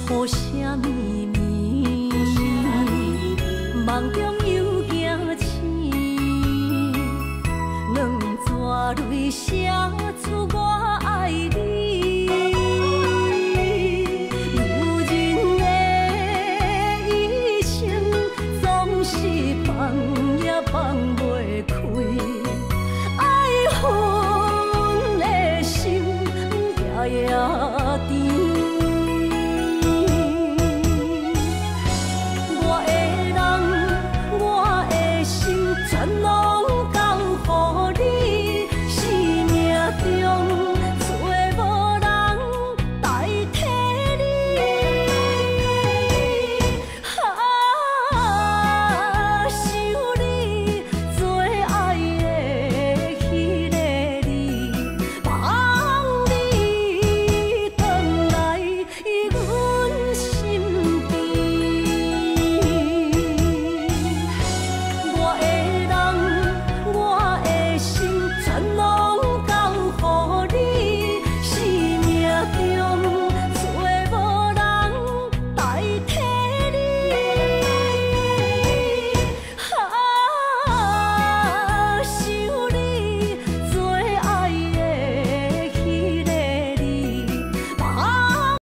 雨啥咪咪，梦中又惊醒，两纸泪写出我爱你。女人的一生总是放也放袂开，爱恨的心夜夜甜。